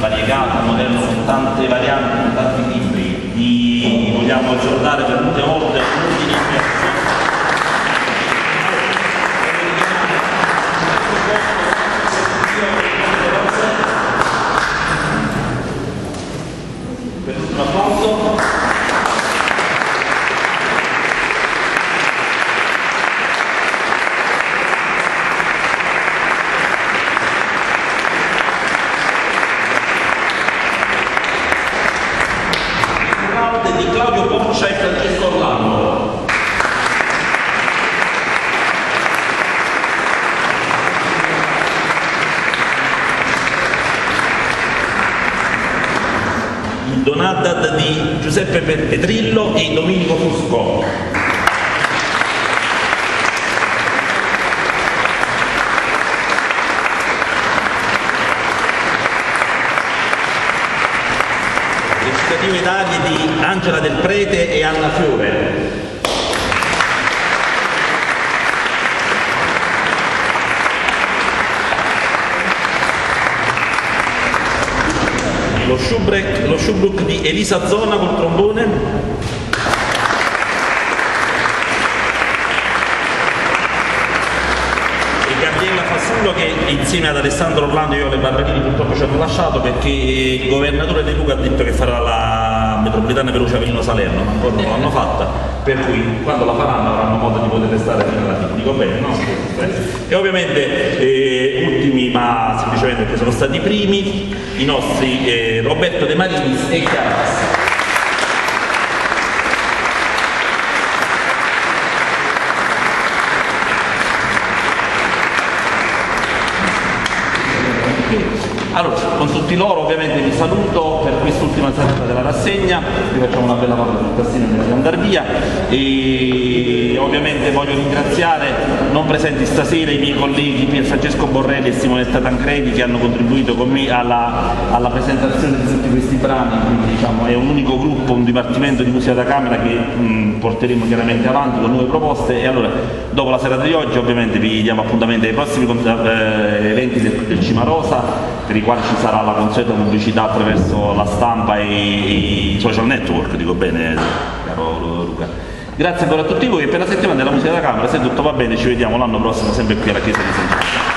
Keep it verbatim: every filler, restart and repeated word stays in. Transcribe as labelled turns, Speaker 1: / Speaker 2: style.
Speaker 1: variegato, moderno, con tante varianti, con tanti libri. Vi vogliamo ricordare per l'ultima volta tutti i libri. Per l'ultimo applauso. Di Claudio Boccia e Francesco Orlando. Il Donadad di Giuseppe Petrillo e Domenico Fusco. Recitativo Italia di Angela Del Prete e Anna Fiore. Lo Schubrek, lo Schubruk di Elisa Zona col trombone. Fasullo che insieme ad Alessandro Orlando, io e le Barberini purtroppo ci hanno lasciato perché il governatore De Luca ha detto che farà la metropolitana veloce Avellino-Salerno, ma ancora non l'hanno fatta, per cui quando la faranno avranno modo di poter restare fino alla fine. Dico bene, no? E ovviamente eh, ultimi, ma semplicemente perché sono stati i primi, i nostri eh, Roberto De Marinis e Chiara Passani. Allora, con tutti loro ovviamente vi saluto per quest'ultima serata della rassegna, vi facciamo una bella mano sul tassino prima di andare via e ovviamente voglio ringraziare non presenti stasera i miei colleghi Pier Francesco Borrelli e Simonetta Tancredi che hanno contribuito con me alla, alla presentazione di tutti questi brani, quindi diciamo è un unico gruppo, un dipartimento di musica da camera che mh, porteremo chiaramente avanti con nuove proposte e allora dopo la serata di oggi ovviamente vi diamo appuntamento ai prossimi eh, eventi del, del Cimarosa per i quali ci sarà la consueta pubblicità attraverso la stampa e i social network, dico bene caro Luca. Grazie ancora a tutti voi e per la settimana della musica da camera, se tutto va bene ci vediamo l'anno prossimo sempre qui alla Chiesa di San Giovanni.